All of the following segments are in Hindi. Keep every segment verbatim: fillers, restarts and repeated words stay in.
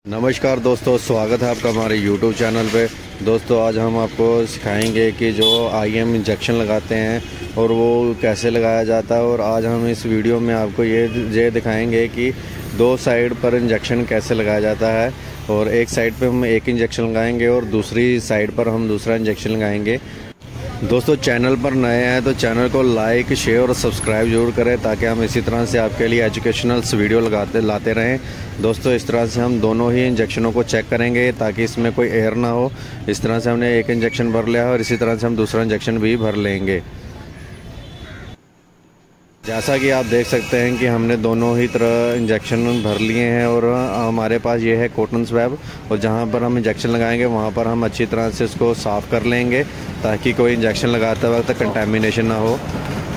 नमस्कार दोस्तों, स्वागत है आपका हमारे यूट्यूब चैनल पे। दोस्तों आज हम आपको सिखाएंगे कि जो आईएम इंजेक्शन लगाते हैं और वो कैसे लगाया जाता है। और आज हम इस वीडियो में आपको ये ये दिखाएंगे कि दो साइड पर इंजेक्शन कैसे लगाया जाता है। और एक साइड पे हम एक इंजेक्शन लगाएंगे और दूसरी साइड पर हम दूसरा इंजेक्शन लगाएंगे। दोस्तों चैनल पर नए हैं तो चैनल को लाइक, शेयर और सब्सक्राइब जरूर करें ताकि हम इसी तरह से आपके लिए एजुकेशनल वीडियो लगाते लाते रहें। दोस्तों इस तरह से हम दोनों ही इंजेक्शनों को चेक करेंगे ताकि इसमें कोई एयर ना हो। इस तरह से हमने एक इंजेक्शन भर लिया और इसी तरह से हम दूसरा इंजेक्शन भी भर लेंगे। जैसा कि आप देख सकते हैं कि हमने दोनों ही तरह इंजेक्शन भर लिए हैं और हमारे पास ये है कॉटन स्वैब। और जहाँ पर हम इंजेक्शन लगाएंगे वहाँ पर हम अच्छी तरह से इसको साफ़ कर लेंगे ताकि कोई इंजेक्शन लगाते वक्त कंटेमिनेशन ना हो।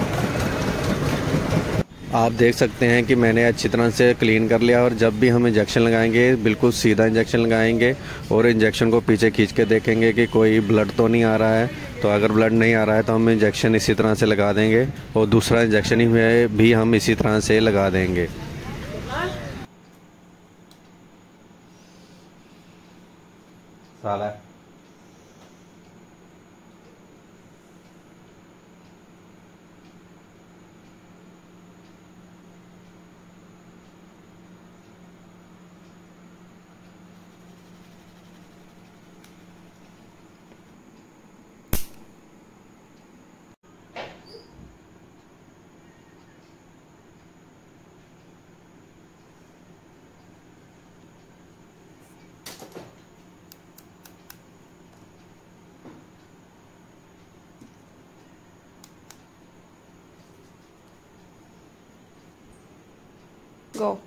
आप देख सकते हैं कि मैंने अच्छी तरह से क्लीन कर लिया। और जब भी हम इंजेक्शन लगाएंगे बिल्कुल सीधा इंजेक्शन लगाएंगे और इंजेक्शन को पीछे खींच के देखेंगे कि कोई ब्लड तो नहीं आ रहा है। तो अगर ब्लड नहीं आ रहा है तो हम इंजेक्शन इसी तरह से लगा देंगे और दूसरा इंजेक्शन ही भी हम इसी तरह से लगा देंगे। साला Go.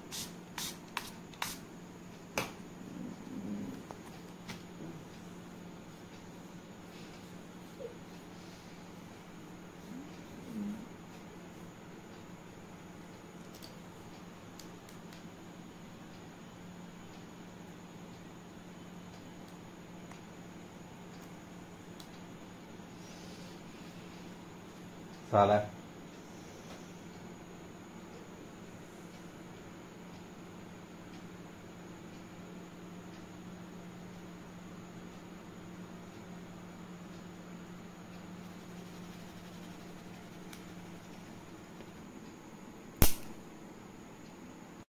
साला